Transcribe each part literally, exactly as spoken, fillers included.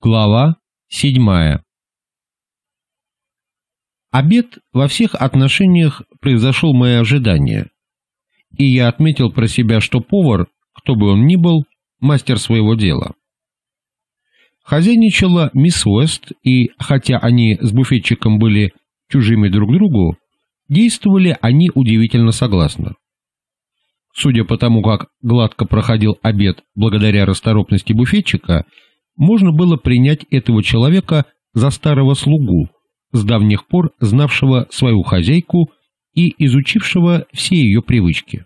Глава седьмая. Обед во всех отношениях превзошел мои ожидания, и я отметил про себя, что повар, кто бы он ни был, мастер своего дела. Хозяйничала мисс Уэст, и, хотя они с буфетчиком были чужими друг другу, действовали они удивительно согласно. Судя по тому, как гладко проходил обед благодаря расторопности буфетчика, можно было принять этого человека за старого слугу, с давних пор знавшего свою хозяйку и изучившего все ее привычки.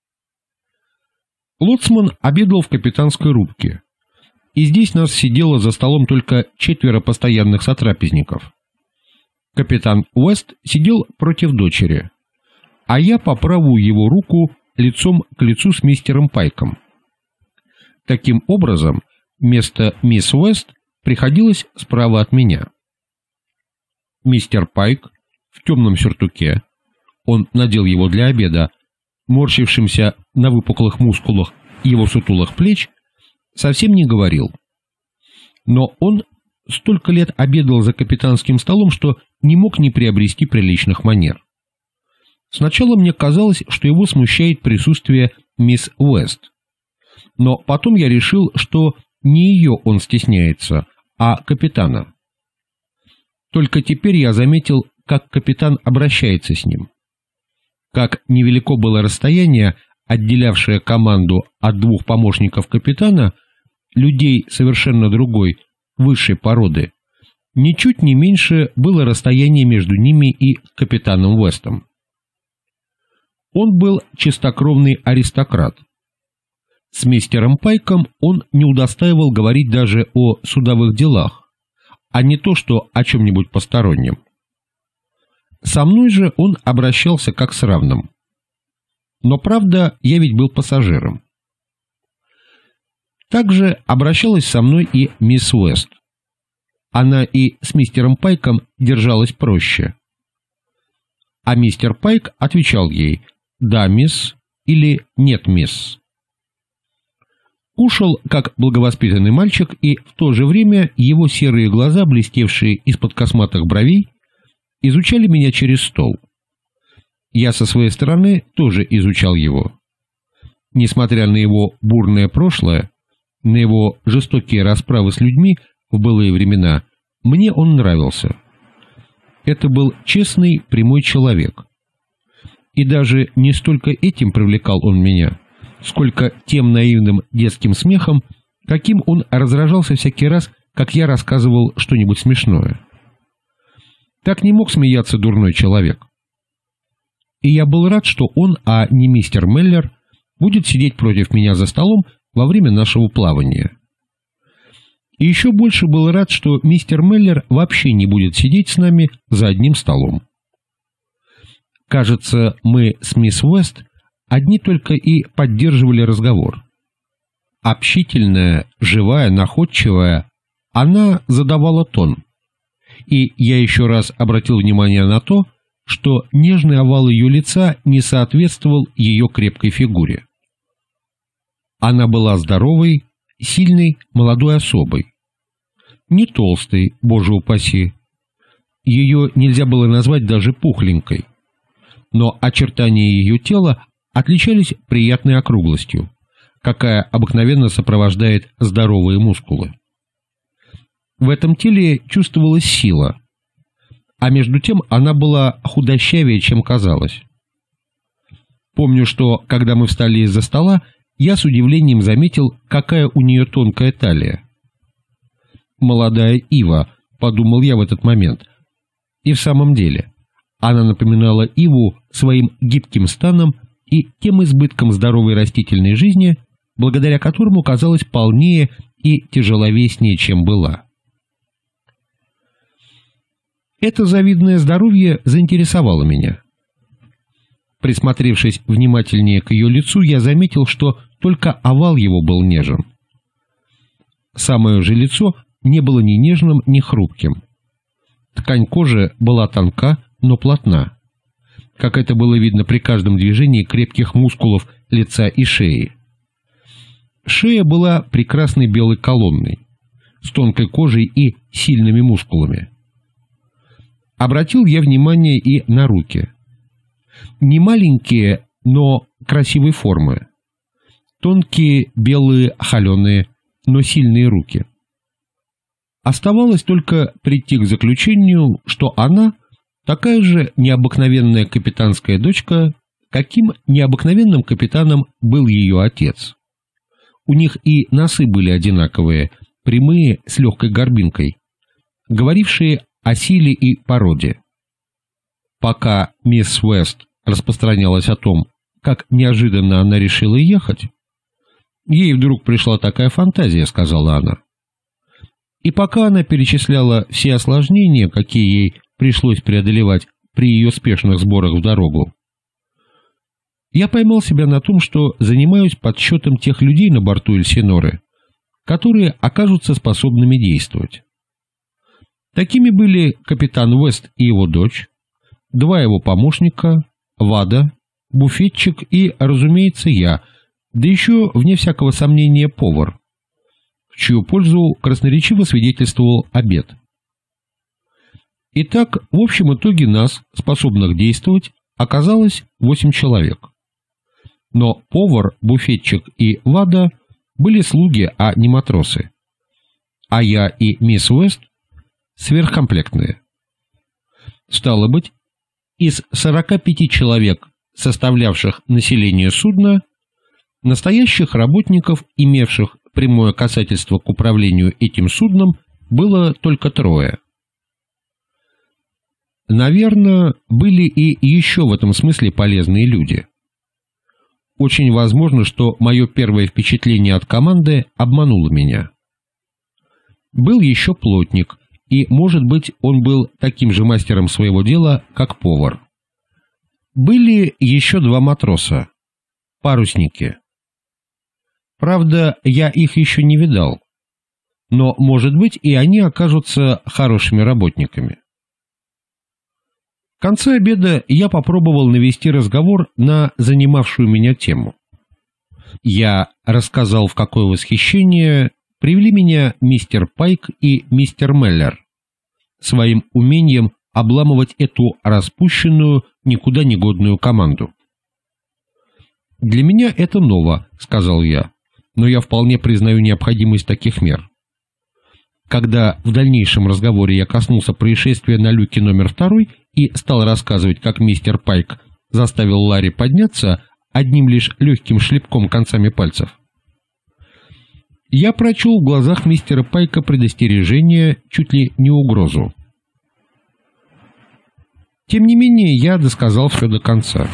Лоцман обедал в капитанской рубке, и здесь нас сидело за столом только четверо постоянных сотрапезников. Капитан Уэст сидел против дочери, а я по правую его руку лицом к лицу с мистером Пайком. Таким образом, место мисс Уэст приходилось справа от меня. Мистер Пайк в темном сюртуке, он надел его для обеда, морщившимся на выпуклых мускулах его сутулых плеч, совсем не говорил. Но он столько лет обедал за капитанским столом, что не мог не приобрести приличных манер. Сначала мне казалось, что его смущает присутствие мисс Уэст, но потом я решил, что не ее он стесняется, а капитана. Только теперь я заметил, как капитан обращается с ним. Как невелико было расстояние, отделявшее команду от двух помощников капитана, людей совершенно другой, высшей породы, ничуть не меньше было расстояние между ними и капитаном Уэстом. Он был чистокровный аристократ. С мистером Пайком он не удостаивал говорить даже о судовых делах, а не то что о чем-нибудь постороннем. Со мной же он обращался как с равным. Но правда, я ведь был пассажиром. Также обращалась со мной и мисс Уэст. Она и с мистером Пайком держалась проще. А мистер Пайк отвечал ей «да, мисс» или «нет, мисс». Кушал, как благовоспитанный мальчик, и в то же время его серые глаза, блестевшие из-под косматых бровей, изучали меня через стол. Я со своей стороны тоже изучал его. Несмотря на его бурное прошлое, на его жестокие расправы с людьми в былые времена, мне он нравился. Это был честный, прямой человек. И даже не столько этим привлекал он меня, сколько тем наивным детским смехом, каким он разражался всякий раз, как я рассказывал что-нибудь смешное. Так не мог смеяться дурной человек. И я был рад, что он, а не мистер Меллер, будет сидеть против меня за столом во время нашего плавания. И еще больше был рад, что мистер Меллер вообще не будет сидеть с нами за одним столом. Кажется, мы с мисс Уэст одни только и поддерживали разговор. Общительная, живая, находчивая, она задавала тон. И я еще раз обратил внимание на то, что нежный овал ее лица не соответствовал ее крепкой фигуре. Она была здоровой, сильной, молодой особой. Не толстой, боже упаси. Ее нельзя было назвать даже пухленькой. Но очертания ее тела отличались приятной округлостью, какая обыкновенно сопровождает здоровые мускулы. В этом теле чувствовалась сила, а между тем она была худощавее, чем казалось. Помню, что, когда мы встали из-за стола, я с удивлением заметил, какая у нее тонкая талия. «Молодая ива», — подумал я в этот момент. И в самом деле, она напоминала иву своим гибким станом и тем избытком здоровой растительной жизни, благодаря которому казалась полнее и тяжеловеснее, чем была. Это завидное здоровье заинтересовало меня. Присмотревшись внимательнее к ее лицу, я заметил, что только овал его был нежен. Самое же лицо не было ни нежным, ни хрупким. Ткань кожи была тонка, но плотна, как это было видно при каждом движении крепких мускулов лица и шеи. Шея была прекрасной белой колонной, с тонкой кожей и сильными мускулами. Обратил я внимание и на руки. Не маленькие, но красивой формы. Тонкие, белые, холеные, но сильные руки. Оставалось только прийти к заключению, что она такая же необыкновенная капитанская дочка, каким необыкновенным капитаном был ее отец. У них и носы были одинаковые, прямые, с легкой горбинкой, говорившие о силе и породе. Пока мисс Уэст распространялась о том, как неожиданно она решила ехать, ей вдруг пришла такая фантазия, сказала она. И пока она перечисляла все осложнения, какие ей пришлось преодолевать при ее спешных сборах в дорогу, я поймал себя на том, что занимаюсь подсчетом тех людей на борту Эльсиноры, которые окажутся способными действовать. Такими были капитан Уэст и его дочь, два его помощника, Вада, буфетчик и, разумеется, я, да еще, вне всякого сомнения, повар, в чью пользу красноречиво свидетельствовал обед. Итак, в общем итоге нас, способных действовать, оказалось восемь человек. Но повар, буфетчик и Вада были слуги, а не матросы. А я и мисс Уэст сверхкомплектные. Стало быть, из сорока пяти человек, составлявших население судна, настоящих работников, имевших прямое касательство к управлению этим судном, было только трое. Наверное, были и еще в этом смысле полезные люди. Очень возможно, что мое первое впечатление от команды обмануло меня. Был еще плотник, и, может быть, он был таким же мастером своего дела, как повар. Были еще два матроса, парусники. Правда, я их еще не видал, но, может быть, и они окажутся хорошими работниками. В конце обеда я попробовал навести разговор на занимавшую меня тему. Я рассказал, в какое восхищение привели меня мистер Пайк и мистер Меллер своим умением обламывать эту распущенную, никуда не годную команду. «Для меня это ново», — сказал я, — «но я вполне признаю необходимость таких мер». Когда в дальнейшем разговоре я коснулся происшествия на люке номер второй и стал рассказывать, как мистер Пайк заставил Ларри подняться одним лишь легким шлепком концами пальцев, я прочел в глазах мистера Пайка предостережение, чуть ли не угрозу. Тем не менее, я досказал все до конца.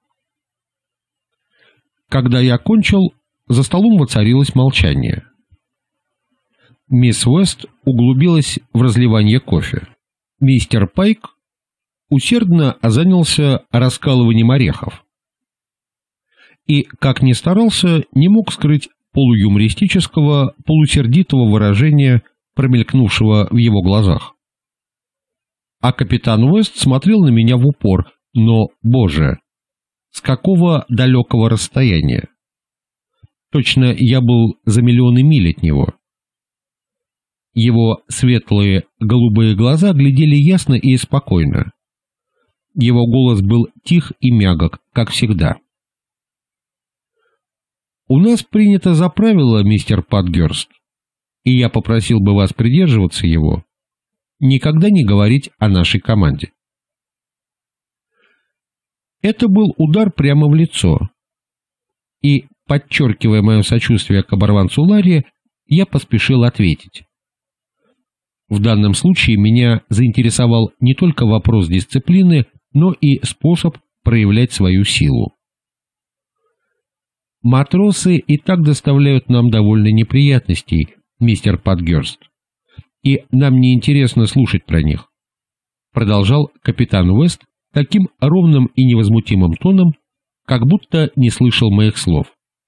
Когда я кончил, за столом воцарилось молчание. Мисс Уэст углубилась в разливание кофе. Мистер Пайк усердно занялся раскалыванием орехов. И, как ни старался, не мог скрыть полуюмористического, полусердитого выражения, промелькнувшего в его глазах. А капитан Уэст смотрел на меня в упор, но, боже, с какого далекого расстояния? Точно я был за миллионы миль от него. Его светлые голубые глаза глядели ясно и спокойно. Его голос был тих и мягок, как всегда. «У нас принято за правило, мистер Патгерст, и я попросил бы вас придерживаться его, никогда не говорить о нашей команде». Это был удар прямо в лицо, и, подчеркивая мое сочувствие к оборванцу Ларри, я поспешил ответить. В данном случае меня заинтересовал не только вопрос дисциплины, но и способ проявлять свою силу. «Матросы и так доставляют нам довольно неприятностей, мистер Патгерст, и нам не интересно слушать про них», продолжал капитан Уэст таким ровным и невозмутимым тоном, как будто не слышал моих слов.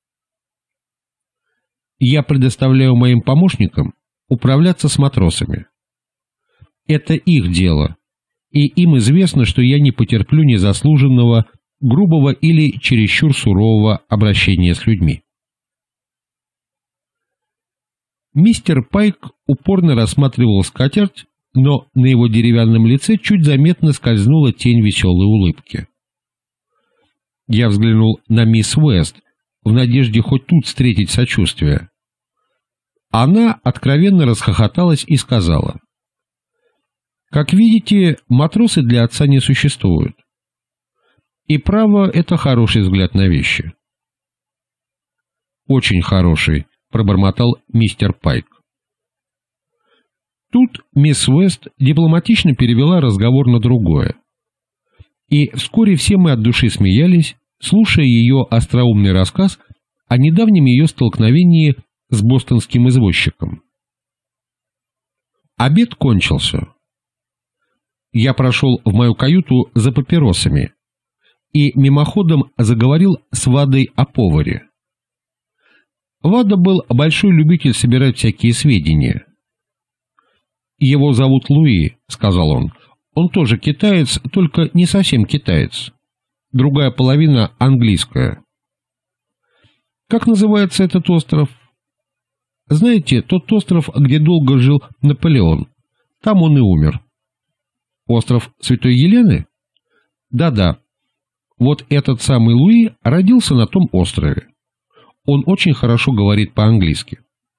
«Я предоставляю моим помощникам управляться с матросами. Это их дело, и им известно, что я не потерплю незаслуженного, грубого или чересчур сурового обращения с людьми». Мистер Пайк упорно рассматривал скатерть, но на его деревянном лице чуть заметно скользнула тень веселой улыбки. Я взглянул на мисс Уэст в надежде хоть тут встретить сочувствие. Она откровенно расхохоталась и сказала: «Как видите, матросы для отца не существуют. И право, это хороший взгляд на вещи». «Очень хороший», — пробормотал мистер Пайк. Тут мисс Уэст дипломатично перевела разговор на другое. И вскоре все мы от души смеялись, слушая ее остроумный рассказ о недавнем ее столкновении с бостонским извозчиком. Обед кончился. Я прошел в мою каюту за папиросами и мимоходом заговорил с Вадой о поваре. Вада был большой любитель собирать всякие сведения. «Его зовут Луи», — сказал он. «Он тоже китаец, только не совсем китаец. Другая половина английская». «Как называется этот остров?» «Знаете, тот остров, где долго жил Наполеон. Там он и умер». «Остров Святой Елены?» «Да-да. Вот этот самый Луи родился на том острове. Он очень хорошо говорит по-английски».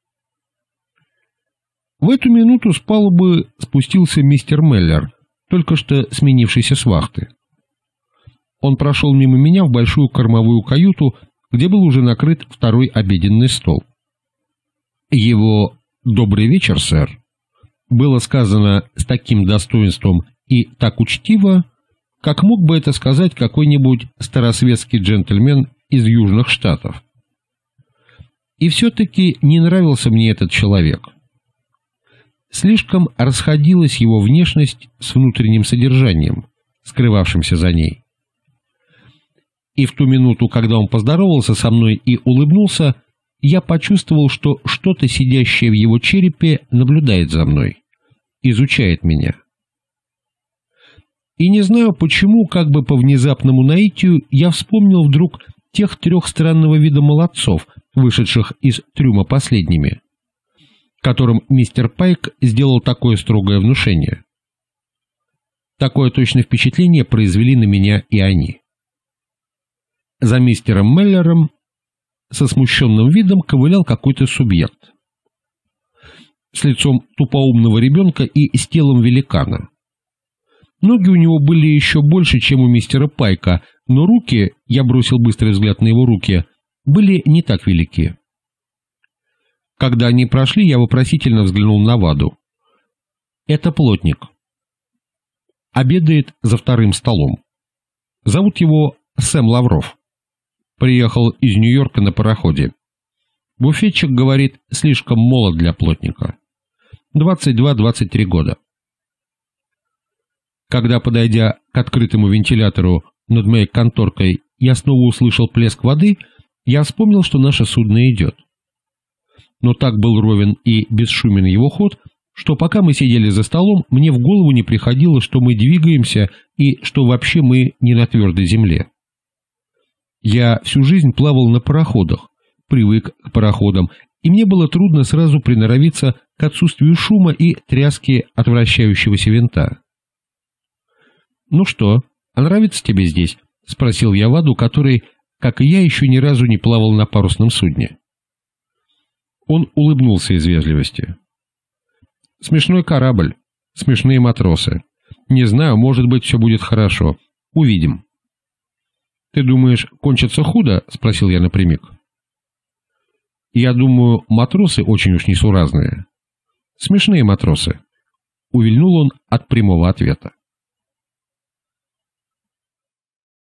В эту минуту с палубы спустился мистер Меллер, только что сменившийся с вахты. Он прошел мимо меня в большую кормовую каюту, где был уже накрыт второй обеденный стол. Его «добрый вечер, сэр» было сказано с таким достоинством и так учтиво, как мог бы это сказать какой-нибудь старосветский джентльмен из Южных Штатов. И все-таки не нравился мне этот человек. Слишком расходилась его внешность с внутренним содержанием, скрывавшимся за ней. И в ту минуту, когда он поздоровался со мной и улыбнулся, я почувствовал, что что-то, сидящее в его черепе, наблюдает за мной, изучает меня. И не знаю почему, как бы по внезапному наитию, я вспомнил вдруг тех трех странного вида молодцов, вышедших из трюма последними, которым мистер Пайк сделал такое строгое внушение. Такое точное впечатление произвели на меня и они. За мистером Меллером со смущенным видом ковылял какой-то субъект. С лицом тупоумного ребенка и с телом великана. Ноги у него были еще больше, чем у мистера Пайка, но руки, я бросил быстрый взгляд на его руки, были не так велики. Когда они прошли, я вопросительно взглянул на Ваду. Это плотник. Обедает за вторым столом. Зовут его Сэм Лавров. Приехал из Нью-Йорка на пароходе. Буфетчик говорит, слишком молод для плотника. двадцать два — двадцать три года. Когда, подойдя к открытому вентилятору над моей конторкой, я снова услышал плеск воды, я вспомнил, что наше судно идет. Но так был ровен и бесшумен его ход, что пока мы сидели за столом, мне в голову не приходило, что мы двигаемся и что вообще мы не на твердой земле. Я всю жизнь плавал на пароходах, привык к пароходам, и мне было трудно сразу приноровиться к отсутствию шума и тряски от вращающегося винта. «Ну что, а нравится тебе здесь?» — спросил я Ваду, который, как и я, еще ни разу не плавал на парусном судне. Он улыбнулся из вежливости. «Смешной корабль, смешные матросы. Не знаю, может быть, все будет хорошо. Увидим». «Ты думаешь, кончится худо?» — спросил я напрямик. «Я думаю, матросы очень уж несуразные. Смешные матросы», — увильнул он от прямого ответа.